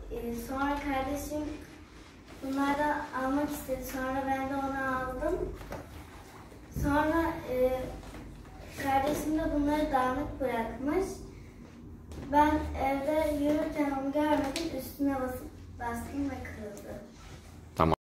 Sonra kardeşim bunlardan almak istedi. Sonra ben de onu aldım. Sonra kardeşim de bunları dağınık bırakmış. Ben evde yürürken onu görmedim. Üstüne bastım ve kırıldı.